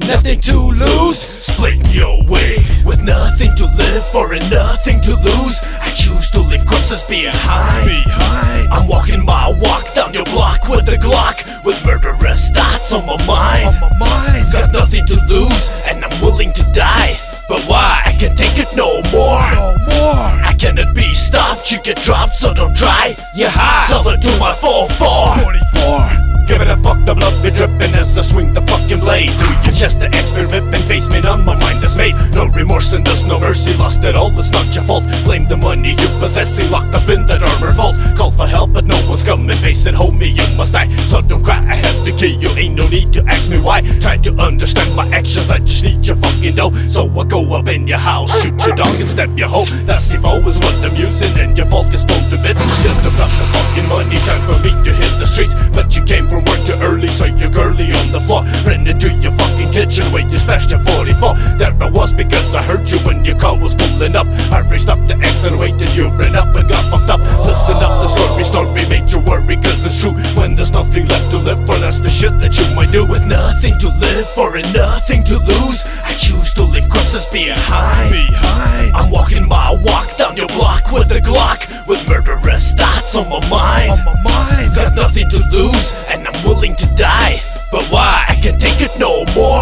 nothing to lose. Splitting your way with nothing to live for and nothing to lose. I choose to leave corpses behind. I'm walking my walk down your block with a Glock, with murderous thoughts on my mind. Got nothing to lose and I'm willing to die. But why? I can't take it no more. I cannot be stopped. You get dropped, so don't try. You're high. Tell it to my 4-4. Give it a fuck, the blood be dripping as I swing the fucking blade through your chest. The expert ripping face me on, my mind is made. No remorse and there's no mercy, lost it all, it's not your fault. Blame the money you possessing, locked up in that armor vault. Call for help but no one's coming, face it homie, you must die. So don't cry, I have to kill you, ain't no need to ask me why. Try to understand my actions, I just need your fucking dough. So I go up in your house, shoot your dog and stab your hoe. That's if always what I'm using and your fault gets blown to bits. Still don't got the fucking money, time for me to hit the streets. But you came from work too early, so you're girly on the floor. Ran into your fucking kitchen where you stashed your 44. There I was because I heard you when your car was pulling up. I raised up the accelerated, you ran up and got fucked up. Listen up, the story made you worry cause it's true. When there's nothing left to live for, that's the shit that you might do. With nothing to live for and nothing to lose, I choose to leave corpses behind. I'm walking my walk down your block with a Glock, with murderous thoughts on my mind. Got nothing to lose and I'm willing to die. But why? I can't take it no more.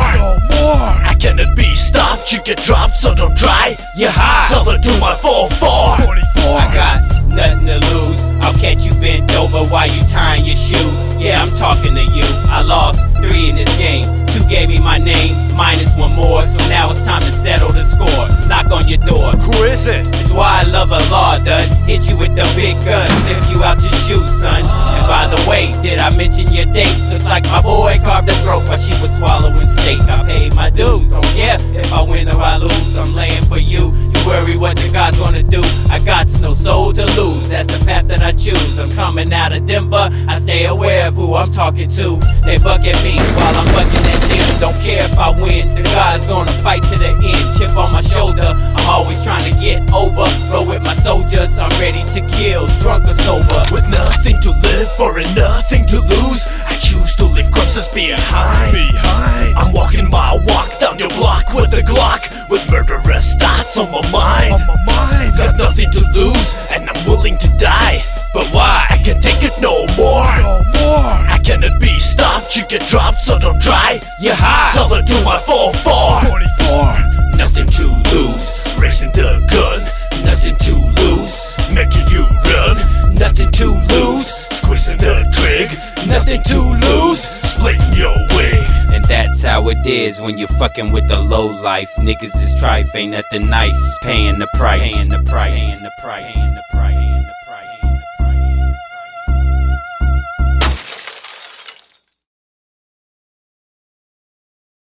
I cannot be stopped. You get dropped, so don't try. You're high. Tell it to my 4-4. I got nothing to lose. I'll catch you bent over while you tying your shoes. Yeah, I'm talking to you. I lost 3 in this game. 2 gave me my name, minus 1 more. So now it's time to settle the score. Knock on your door. Who is it? It's why I love a law done. Hit you with the big gun, lift you out your shoes, son. And by the way, did I mention your date? Looks like my boy carved her throat while she was swallowing steak. I paid my dues, don't care if I win or I lose. I'm laying for you. You worry what the God's gonna do. I got no soul to lose. That's the path that I choose. I'm coming out of Denver. I stay aware of who I'm talking to. They buck at me while I'm bucking at them. Don't care if I win. The God's gonna fight to the end. Chip on my shoulder. I'm always trying to get over. Roll with my soldiers. I'm ready to kill, drunk or sober. With nothing to live for and nothing to lose, I choose to leave corpses behind. I'm walking my walk down your block with a Glock, with murderous thoughts on my mind. Got nothing to lose and I'm willing to die. But why? I can't take it no more. I cannot be stopped. You get dropped, so don't try. You're high. Tell it to my 4-4. Nothing to lose. Raising the gun. Nothing to lose. Making you run. Nothing to lose. Squeezing the trig. Nothing to lose. Splitting your way. And that's how it is when you're fucking with the low life. Niggas is trife, ain't nothing nice. Paying the price.